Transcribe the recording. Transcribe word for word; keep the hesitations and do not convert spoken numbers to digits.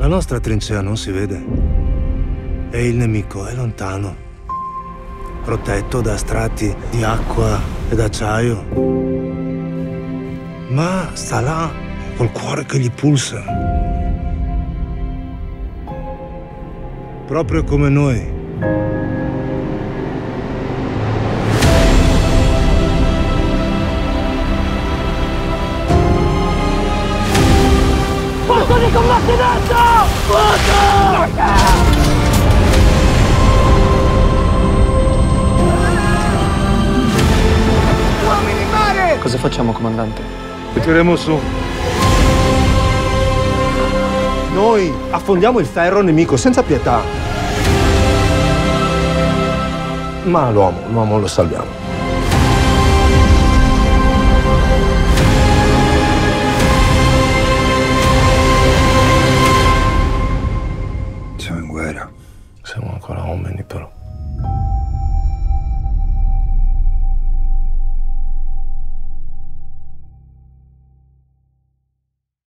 nostra trincea non si vede e il nemico è lontano, protetto da strati di acqua e d'acciaio. Ma sta là, col cuore che gli pulsa. Proprio come noi. Posto di combattimento! Fuoco! Uomini in mare! Cosa facciamo, comandante? Li tireremo su. Noi affondiamo il ferro nemico senza pietà. Ma l'uomo, l'uomo lo salviamo. Siamo in guerra. Siamo ancora uomini, però.